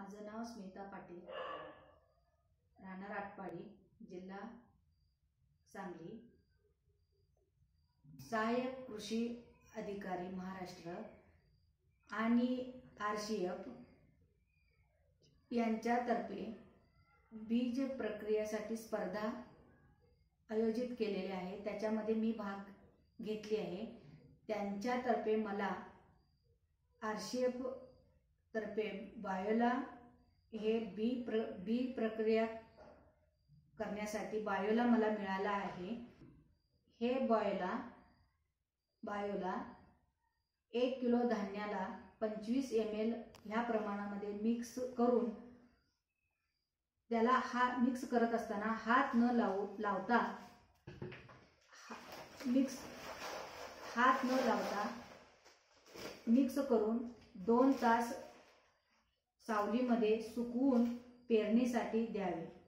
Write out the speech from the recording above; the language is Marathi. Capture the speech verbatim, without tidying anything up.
माझं नाव स्मिता पाटील, राहणार आटपाडी, जिल्हा सांगली, सहाय्यक कृषी अधिकारी महाराष्ट्र आणि आर सी एफ यांच्यातर्फे बीज प्रक्रियेसाठी स्पर्धा आयोजित केलेली आहे। त्याच्यामध्ये मी भाग घेतली आहे। त्यांच्यातर्फे मला आर सी एफ तर्फे बायोला हे बी प्र बी प्रक्रिया करण्यासाठी बायोला मला मिळाला आहे। हे बायोला बायोला एक किलो धान्याला पंचवीस एम एल ह्या प्रमाणामध्ये मिक्स करून त्याला हा मिक्स करत असताना हात न लावू लावता मिक्स हात न लावता मिक्स करून दोन तास सावलीमध्ये सुकवून पेरणीसाठी द्यावे।